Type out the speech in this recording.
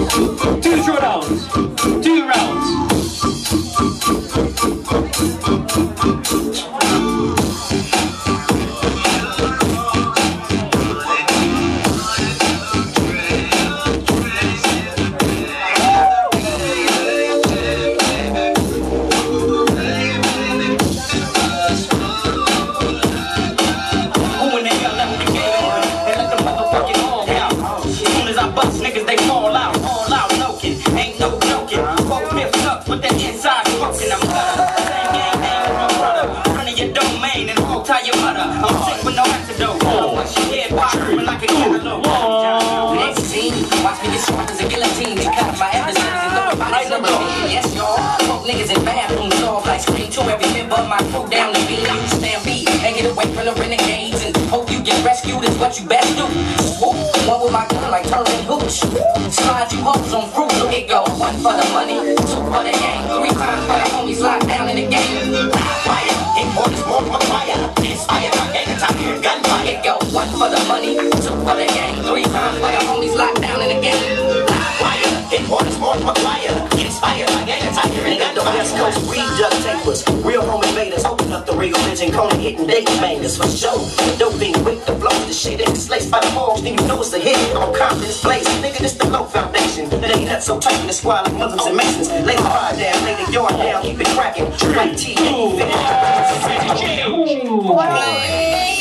Two drawdowns. Two rounds. Niggas, they fall out, all out, loking. Ain't no joking. Both hips up with that inside smoking. I'm gutter. Same gang name with my brother. Front of your domain and won't tie your mother. I'm sick with no antidote. I want your head wide open like a cantaloupe. Next scene, watch me get sharp as a guillotine. They cut my adversaries and look at my number. Yes, y'all. Fuck niggas in bathrooms off like screen to every member of my crew down the beat. You stampede and get away from the renegades and hope you get rescued is what you best do. Swoop, one with my gun like turning hooch. Slide you hoes on fruit. It go one for the money, two for the gang, three times for the homies locked down in the game. Fire, importance more for fire. Inspired by gang attack, gunfire. It go one for the money, two for the gang, three times for the homies locked down in the game. Fire, importance more for fire. Inspired by gang attack, gunfire. The West Coast weed duck tapers, real home invaders, open up the real vision, Kona hitting date bangers for show. The dope being quick to blow the shit, it's laced by the balls, then you know it's a hit. On confidence place, nigga, this the low foundation. That ain't that so tight in the squad like Muslims and Masons. Lay the fire down, lay the yard down, keep it cracking. Like T,